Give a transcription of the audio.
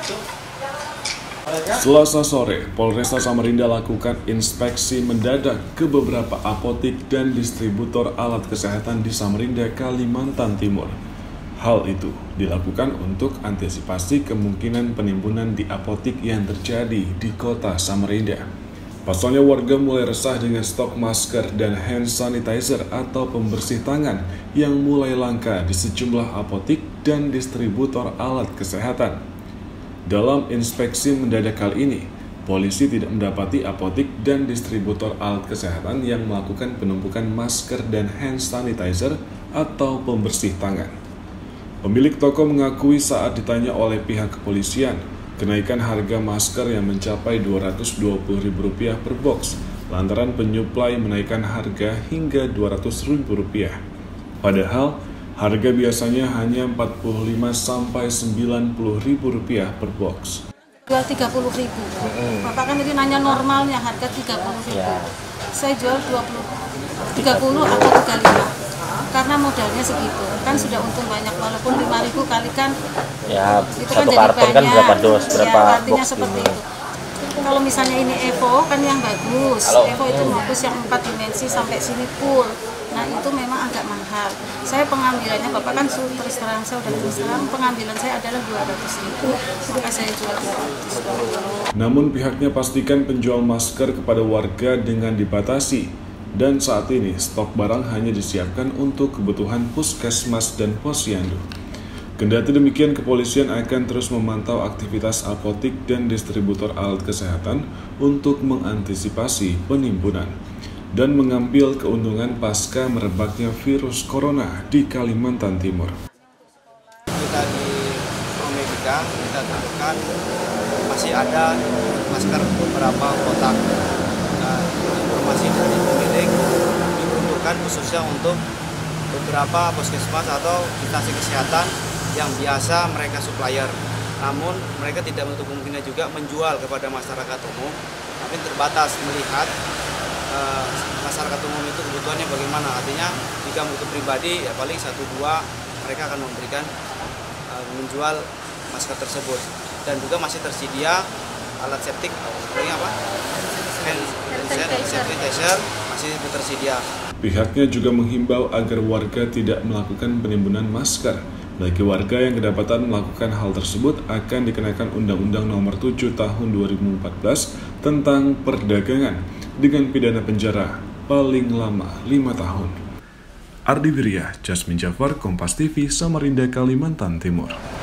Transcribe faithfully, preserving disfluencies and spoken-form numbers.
Selasa sore, Polresta Samarinda lakukan inspeksi mendadak ke beberapa apotik dan distributor alat kesehatan di Samarinda, Kalimantan Timur. Hal itu dilakukan untuk antisipasi kemungkinan penimbunan di apotik yang terjadi di kota Samarinda. Pasalnya warga mulai resah dengan stok masker dan hand sanitizer atau pembersih tangan yang mulai langka di sejumlah apotik dan distributor alat kesehatan. Dalam inspeksi mendadak kali ini, polisi tidak mendapati apotik dan distributor alat kesehatan yang melakukan penumpukan masker dan hand sanitizer atau pembersih tangan. Pemilik toko mengakui saat ditanya oleh pihak kepolisian, kenaikan harga masker yang mencapai dua ratus dua puluh ribu rupiah per box, lantaran penyuplai menaikkan harga hingga dua ratus ribu rupiah. Padahal, harga biasanya hanya empat puluh lima sampai sembilan puluh ribu rupiah per box. Jual tiga puluh ribu. Bapak kan tadi nanya normalnya harga tiga puluh ribu. Ya. Saya jual dua puluh, tiga puluh atau tiga puluh lima. Karena modalnya segitu. Kan sudah untung banyak, walaupun lima ribu kali kan ya, itu satu kan karton jadi kan banyak. berapa dos, berapa ya, artinya box seperti ini. itu. Kalau misalnya ini Evo kan yang bagus. Halo. Evo itu bagus yang empat dimensi sampai sini full. Nah itu memang agak mahal. Saya pengambilannya, Bapak kan terus terang, saya udah terus terang, pengambilan saya adalah dua ratus ribu, maka saya jual dua ratus ribu. Namun pihaknya pastikan penjual masker kepada warga dengan dibatasi, dan saat ini stok barang hanya disiapkan untuk kebutuhan puskesmas dan posyandu. Kendati demikian, kepolisian akan terus memantau aktivitas apotik dan distributor alat kesehatan untuk mengantisipasi penimbunan dan mengambil keuntungan pasca merebaknya virus corona di Kalimantan Timur. Kita di Promedika, kita temukan masih ada masker beberapa kotak. Nah, informasi dari pemilik diperuntukkan khususnya untuk beberapa puskesmas atau instansi kesehatan yang biasa mereka supplier. Namun mereka tidak menutup kemungkinan juga menjual kepada masyarakat umum, tapi terbatas melihat uh, masyarakat umum itu kebutuhannya bagaimana. Artinya jika butuh pribadi ya paling satu dua mereka akan memberikan uh, menjual masker tersebut. Dan juga masih tersedia alat septic, ini apa? Hand sanitizer masih tersedia. Pihaknya juga menghimbau agar warga tidak melakukan penimbunan masker. Bagi warga yang kedapatan melakukan hal tersebut akan dikenakan Undang-Undang Nomor tujuh Tahun dua ribu empat belas tentang perdagangan dengan pidana penjara paling lama lima tahun. Ardi Wirya, Jasmine Jafar, Kompas T V, Samarinda, Kalimantan Timur.